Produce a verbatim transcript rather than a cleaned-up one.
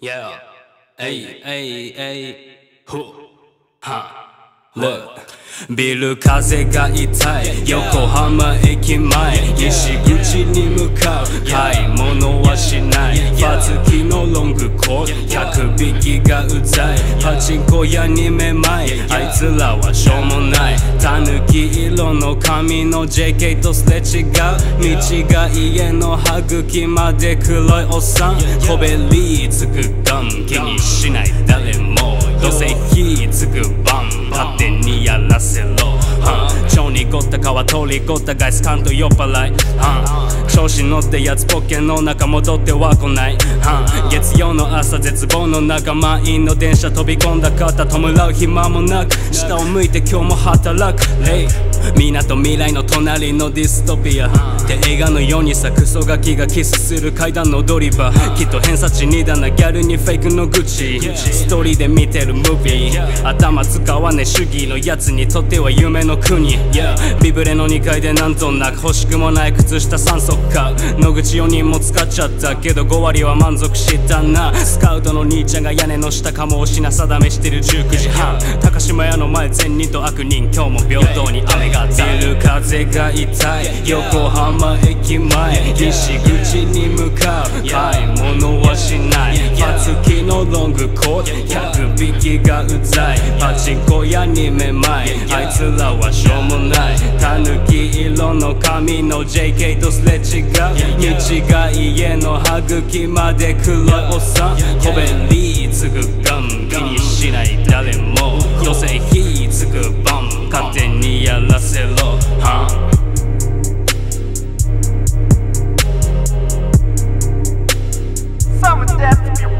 Yeah, ay, ay, ay, hu, ha, look. ビル風が痛い横浜駅前西口に向かう買い物はしないバツキのロングコート客引きがうざいパチンコ屋にめまいあいつらはしょうもないたぬき色の髪の ジェーケー とすれ違う道が家の歯茎まで黒いおっさんこべりつくガン気にしない誰もどうせ火つくバン勝手にやらせろ蝶に凝った皮通り凝ったガイスカンと酔っ払い調子乗ってやつポッケの中戻っては来ない月曜の朝絶望の中満員の電車飛び込んだ方弔う暇もなく下を向いて今日も働く港未来の隣のディストピアって映画のようにさクソガキがキスする階段の踊り場きっと偏差値にだなギャルにフェイクの愚痴ストーリーで見てるムービー頭使わねえ主義のやつにとっては夢の国、yeah、ビブレのにかいでなんとなく欲しくもない靴下さん足買う野口よにんも使っちゃったけどごわりは満足したなスカウトの兄ちゃんが屋根の下かもを品定めしてるじゅうくじはん高島屋の前善人と悪人今日も平等に雨がビル風が痛い横浜駅前西口に向かう買い物はしないバツキのロングコート客引きがうざいパチンコ屋にめまいあいつらはしょうもないたぬき色の髪の ジェーケー とすれ違う道が家の歯茎まで黒いおっさんこべりつくガン気にしない誰もどうせ火つくバン勝手にやらせろ、は Some of that